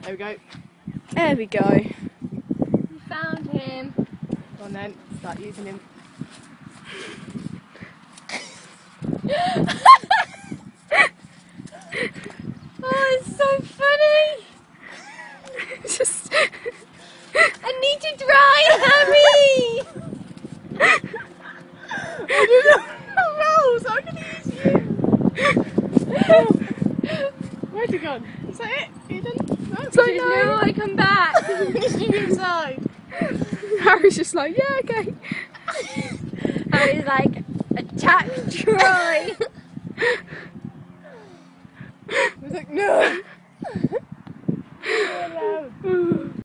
There we go. There we go. We found him. Go on then, start using him. Oh, it's so funny. Just I need to dry, Hammy. I did not roll, so I'm going to use you. Where's he gone? Is that it? You done? No, It's like, There's no. no way to come back. Just you inside. Harry's just like, yeah, okay. Harry's like, attack Troy. I was like, no.